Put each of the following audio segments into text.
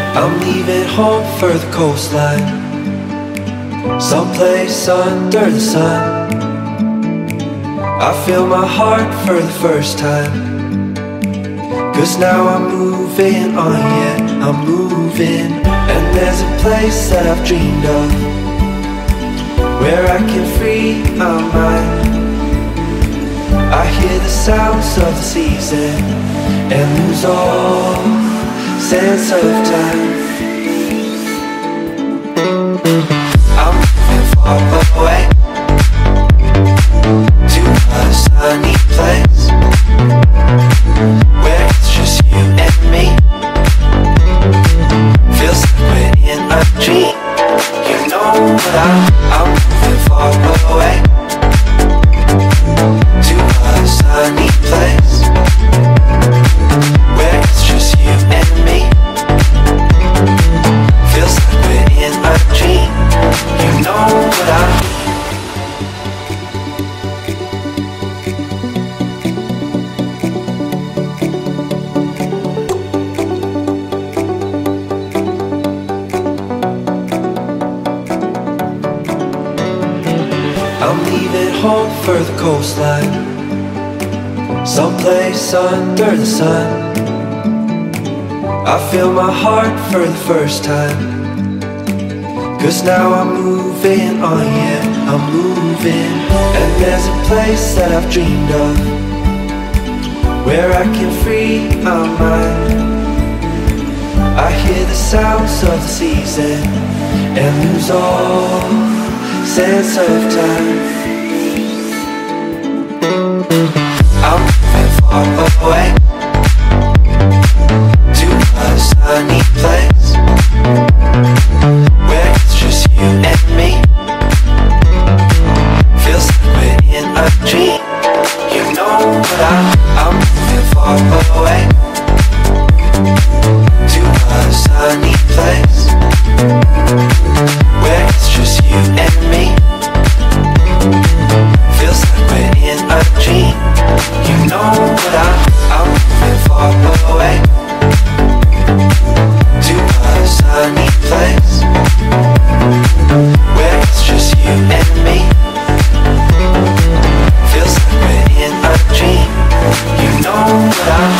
I'm leaving home for the coastline, someplace under the sun. I feel my heart for the first time, 'cause now I'm moving on, yeah, I'm moving. And there's a place that I've dreamed of, where I can free my mind. I hear the sounds of the season and lose all sense of time. I'm moving far away to a sunny place, where it's just you and me. Feels like we're in a dream. You know what I'm moving far away to a sunny place, where it's just you and me. Feels like we're in a dream. You know what I mean. I'm leaving home for the coastline, someplace under the sun. I feel my heart for the first time, 'cause now I'm moving on, yeah, I'm moving. And there's a place that I've dreamed of, where I can free my mind. I hear the sounds of the season and lose all sense of time. I'm moving far away to a sunny place, where it's just you and me. Feels like we're in a dream. You know what I'm moving far away to a sunny place, where it's just you and me. Feels like we're in a dream. You know what I'm moving far away to a sunny place, where it's just you and me. Feels like we're in a dream. You know what I'm.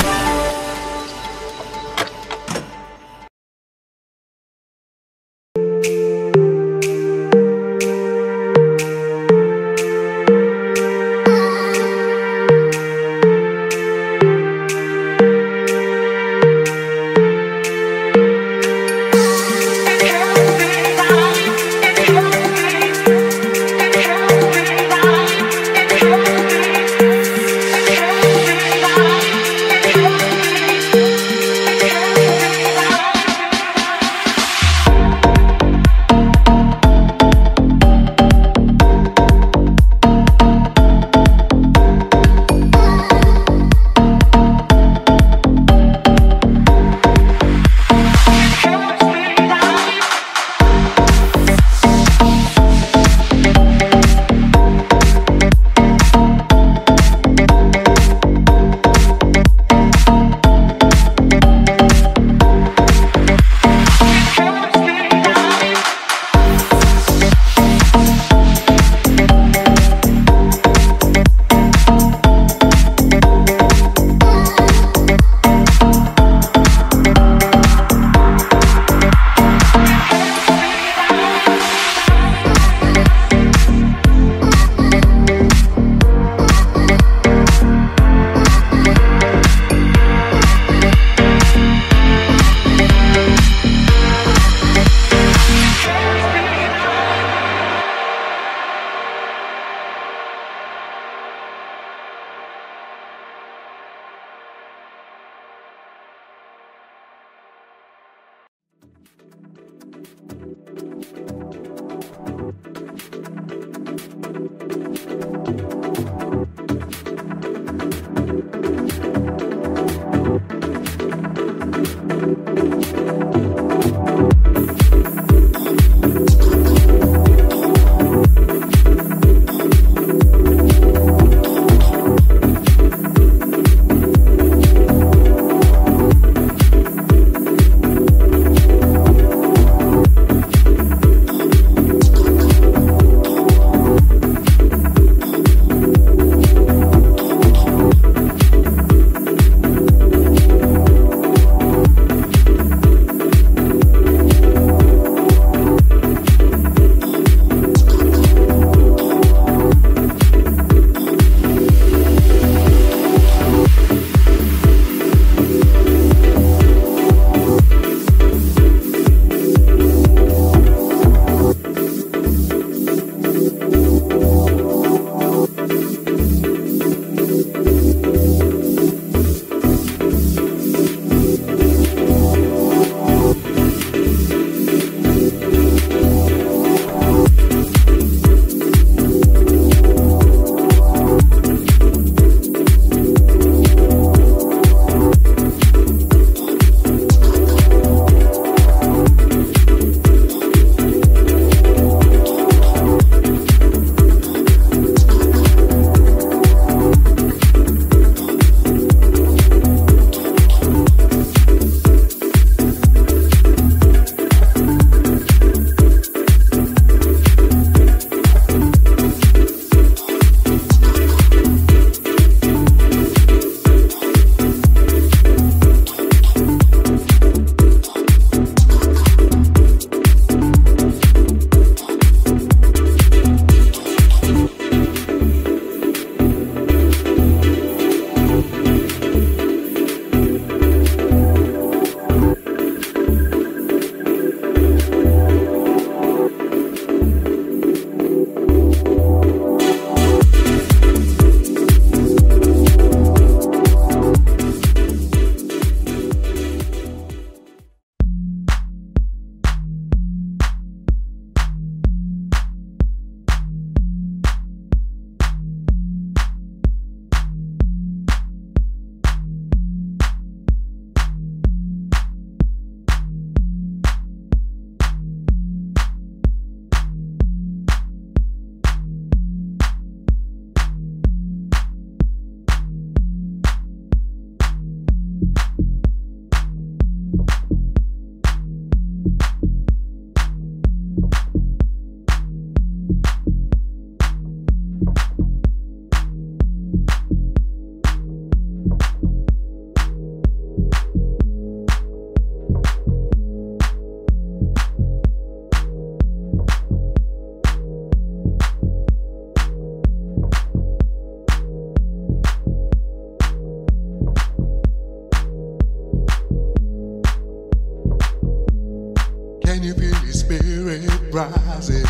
spirit rising.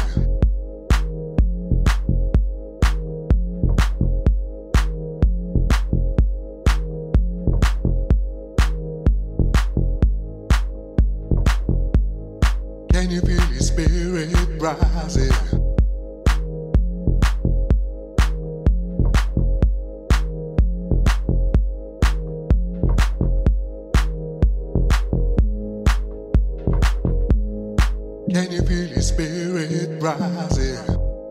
Can you feel your spirit rising? Can you feel your spirit rising?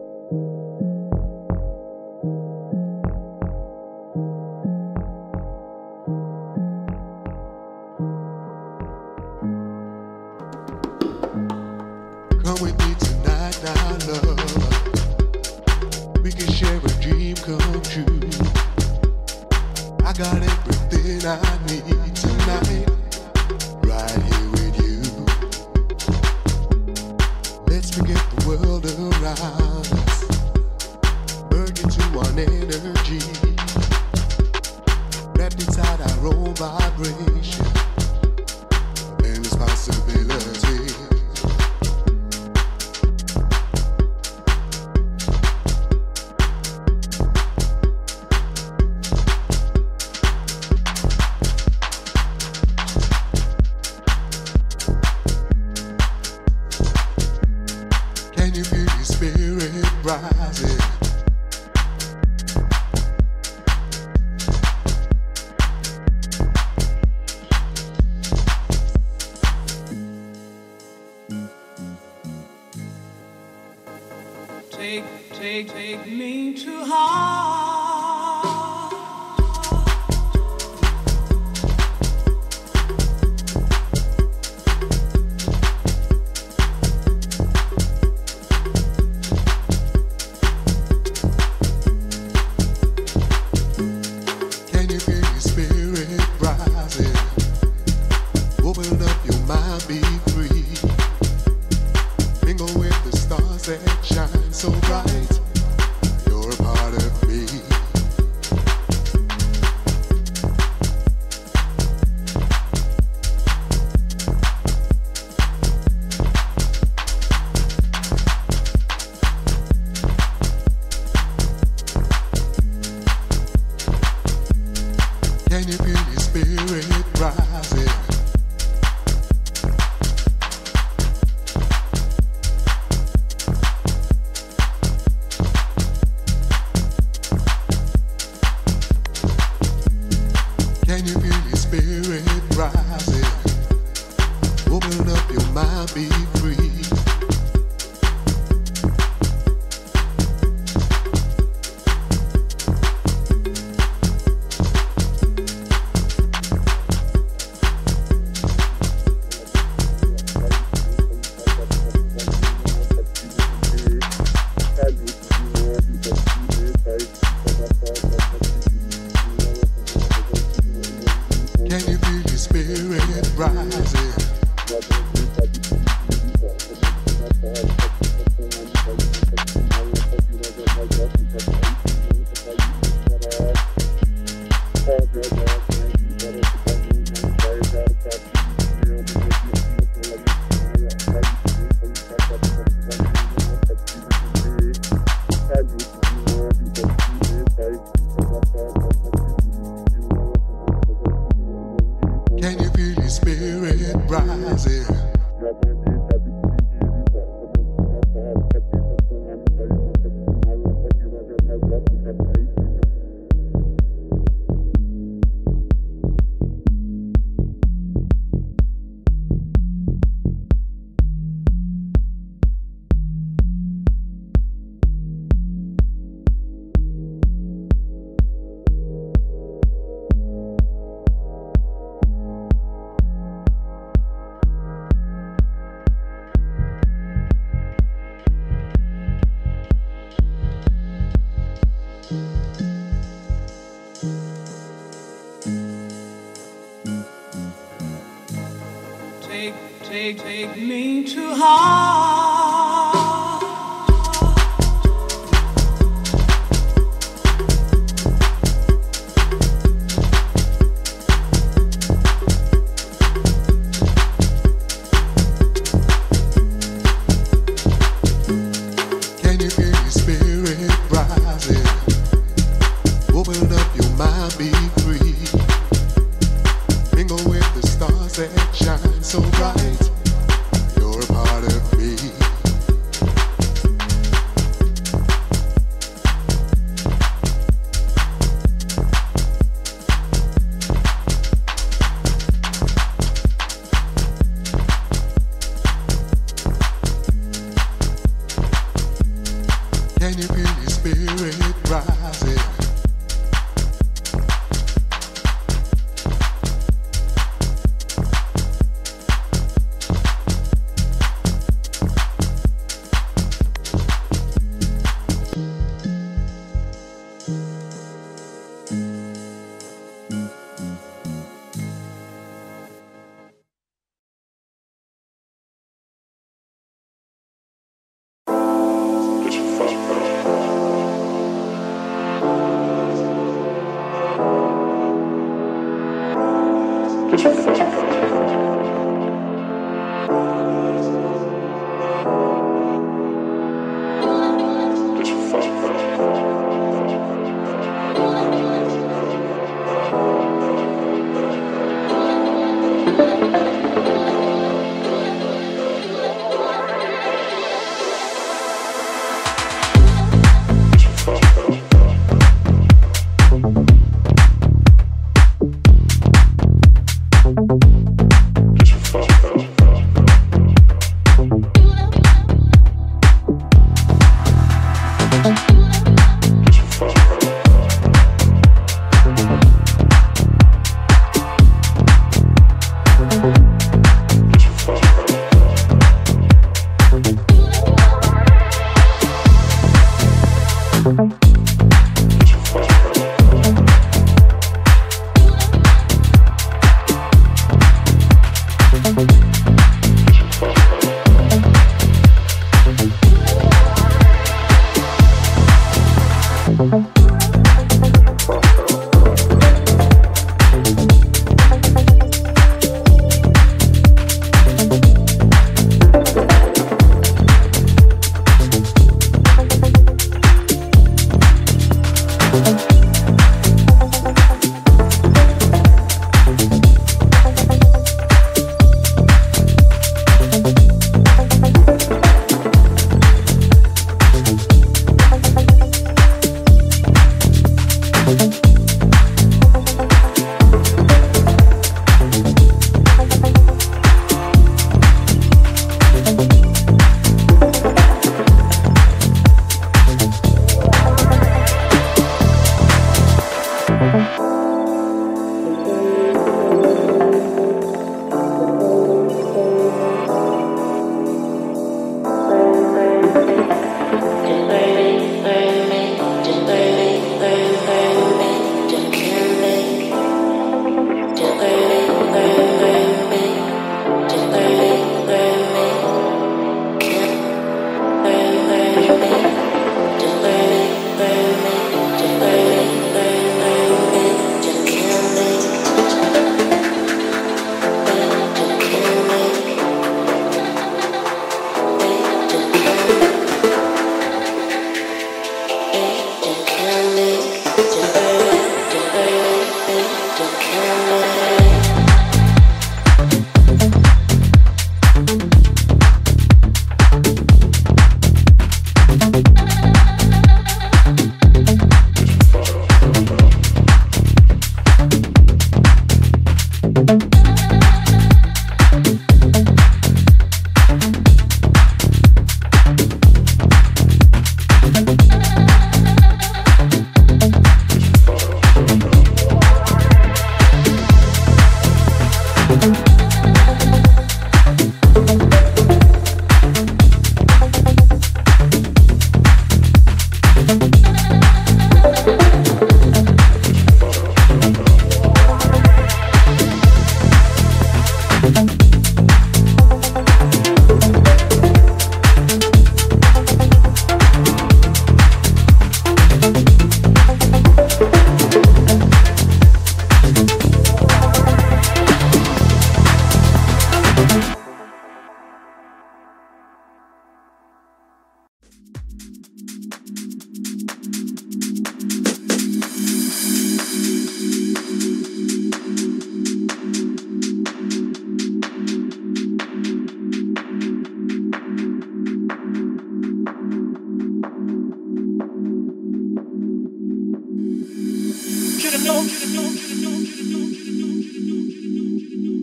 Come with me tonight, now, love. We can share a dream come true. I got everything I need tonight, right here with you. Let's forget the world around us, merge into one energy, wrapped inside our own vibration, endless possibility. Can you feel your spirit rising? Take me to heart. Can you feel your spirit rising? Open up your mind, be free. Mingle with the stars that shine so bright. You're a part of me. Can you feel your spirit rising? Can you feel your spirit rising? Open up your mind, be free. Can you feel your spirit rising? Can you feel your spirit rising? Take me to heart. that shine so bright. You're a part of me. Can you feel your spirit rising?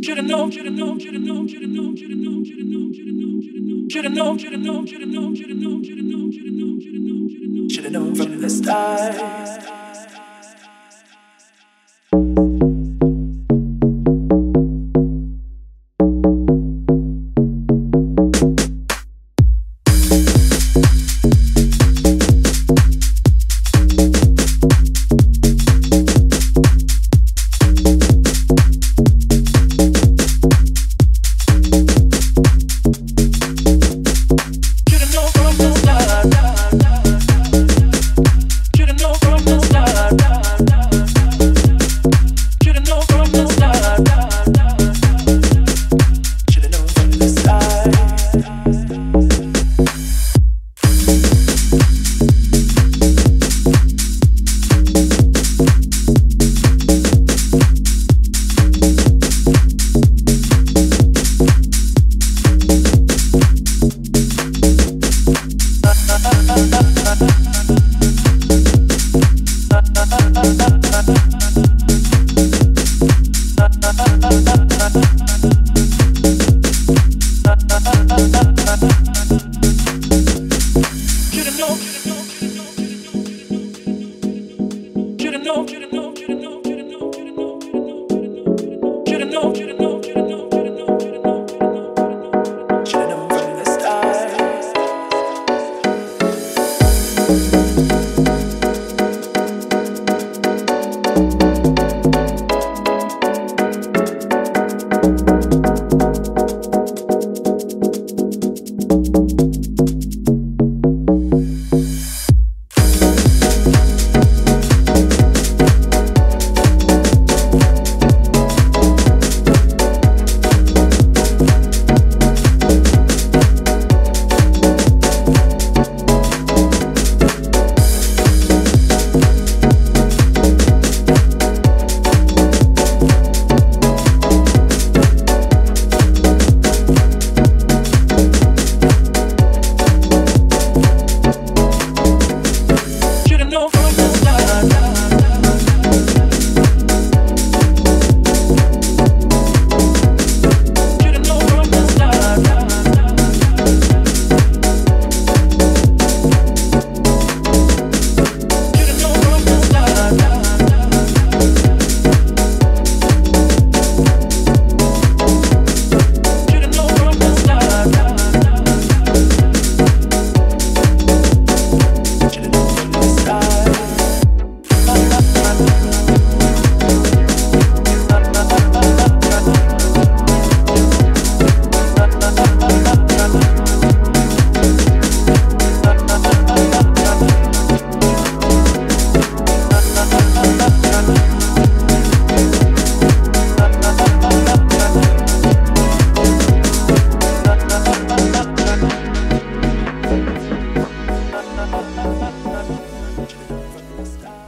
from the start. Stop.